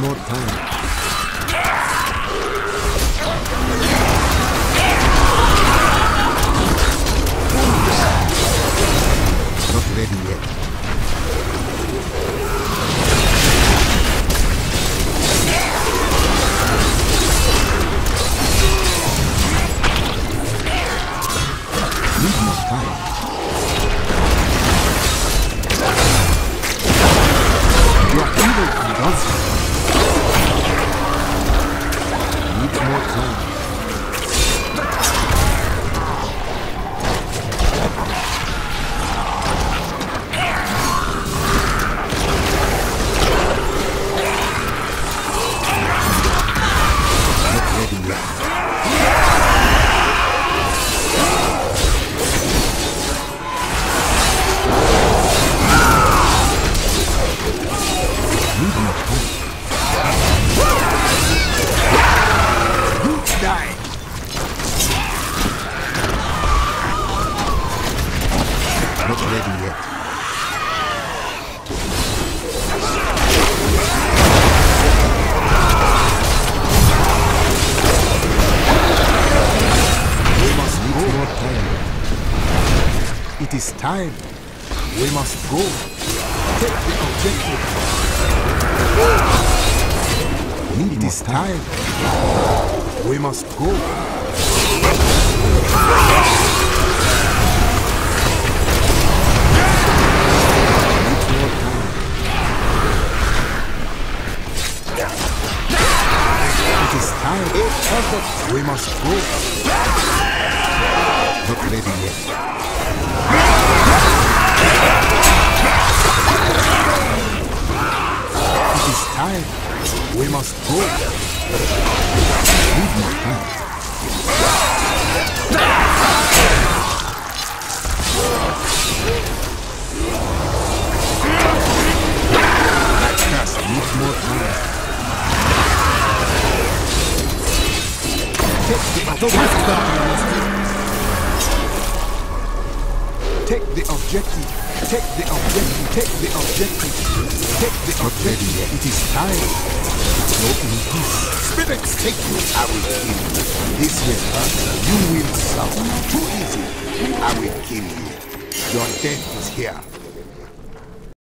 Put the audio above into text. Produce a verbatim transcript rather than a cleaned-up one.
more time. Not ready yet. Need more time. You are evil and dancing. Need more time. Not ready yet. Need more time. You die. Not ready yet. We must need more time. It is time. We must go. Take the objective. It is time. We must go. Need more time. It is time. We must go. Not ready yet. It is time. We must go. Need more time. That cast needs more time. Take the objective. Take the objective. Take the objective. Take the objective. Take the objective. It is time. No peace. Spirits take you. I will kill you. This will hurt. You will suffer. Too easy. I will kill you. Your death is here.